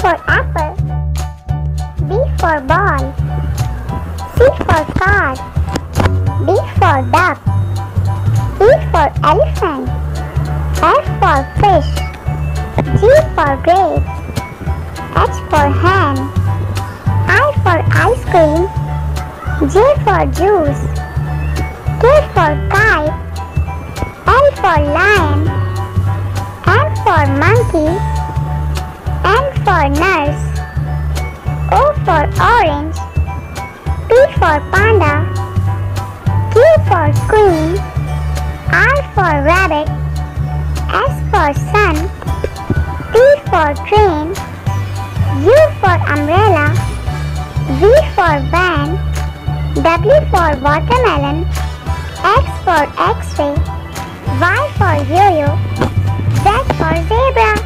for apple. B for ball. C for car. D for duck. E for elephant. F for fish. G for grape. H for hen. I for ice cream. J for juice. K for kite. L for lion. M for monkey. N for nurse. O for orange. P for panda. Q for queen. R for rabbit. S for sun. T for train. U for umbrella. V for van. W for watermelon. X for x-ray. Y for yo-yo. Z for zebra.